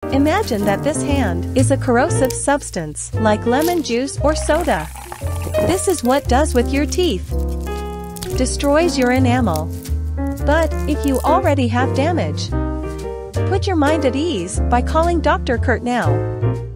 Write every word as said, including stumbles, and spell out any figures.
Imagine that this hand is a corrosive substance, like lemon juice or soda. This is what does with your teeth. Destroys your enamel. But if you already have damage, put your mind at ease by calling Doctor Kurt now.